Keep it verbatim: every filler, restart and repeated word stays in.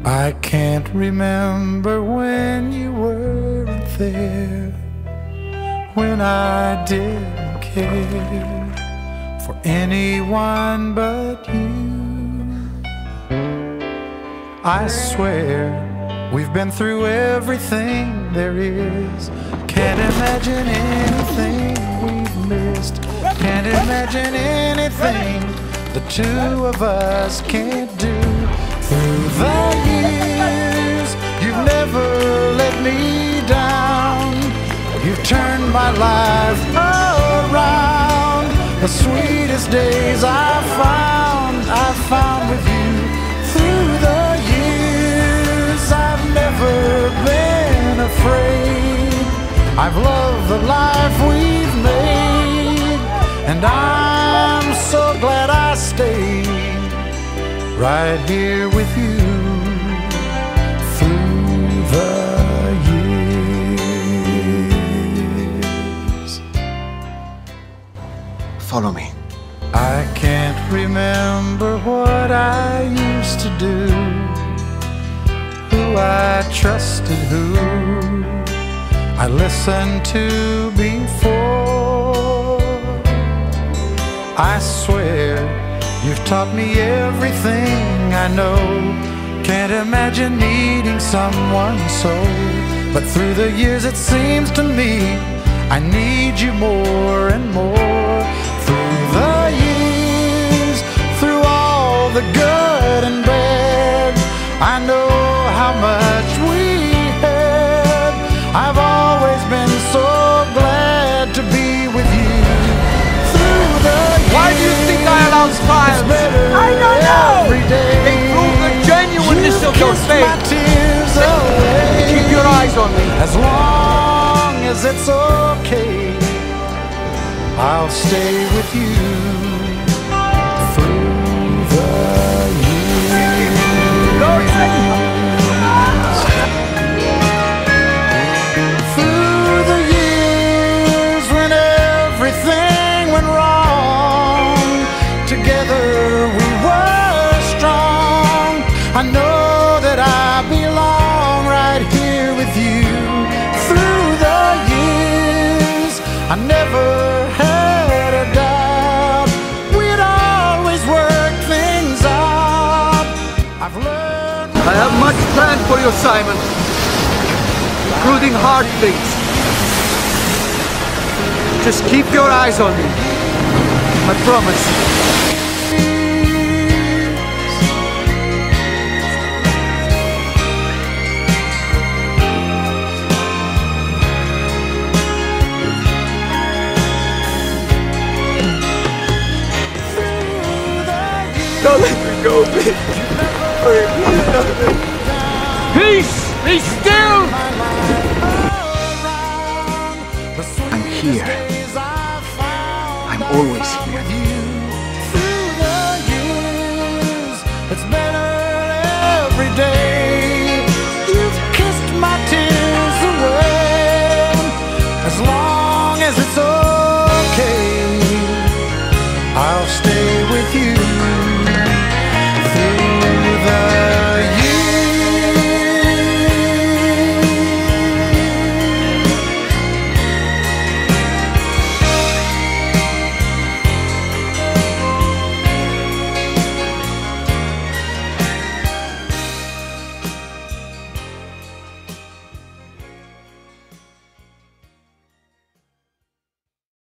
I can't remember when you weren't there, when I didn't care for anyone but you. I swear we've been through everything there is. Can't imagine anything we've missed. Can't imagine anything the two of us can't do. Through the years, you've never let me down. You've turned my life around. The sweetest days I found, I found with you. Through the years, I've never been afraid. I've loved the life we've made, and I'm so glad I stayed right here with you through the years. Follow me. I can't remember what I used to do, who I trusted, who I listened to before. I swear you've taught me everything I know. Can't imagine needing someone so, but through the years it seems to me I need you more and more. Through the years, through all the good and bad, I know how much we had. I've always been so glad to be with you. Through the years, why do you think I allow smiles? I don't know. Every day, they prove the genuineness you of your faith. My tears away. Keep your eyes on me. As long as it's okay, I'll stay with you through the years. Through the years when everything went wrong, together we were strong. I know that I belong right here with you. Through the years, I never had a doubt we'd always work things out. I've learned. I have much planned for you, Simon, including hard things. Just keep your eyes on me. I promise. Don't let me go, please. Hurry, please, don't let me. Peace! Be still! I'm here. I'm always here.